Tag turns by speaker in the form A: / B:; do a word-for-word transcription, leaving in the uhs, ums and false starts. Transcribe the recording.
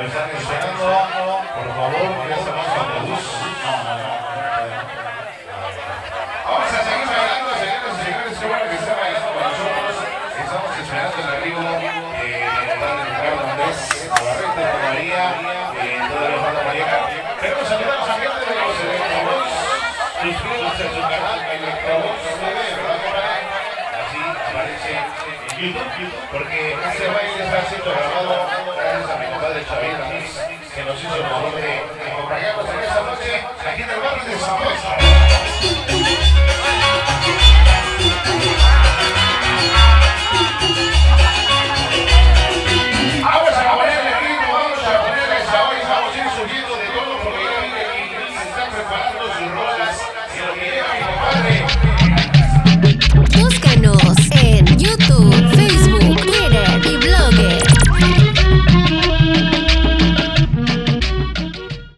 A: están esperando. Por favor, ya se va su autobús. Vamos a seguir bailando, señores y señores. Qué bueno que estén bailando con nosotros. Estamos esperando el arribo eh, de Ricardo Andrés Navarrete, de María, eh, toda la banda María. Queremos saludar a los agentes de los Electroboys. Suscríbanse a su canal Electroboys T V, ¿verdad, compadre? Así aparece en YouTube, porque este baile está siendo grabado gracias a mi compadre Xavier Ramírez, que nos hizo el favor de acompañarnos en esta noche aquí en el barrio de San Pedro.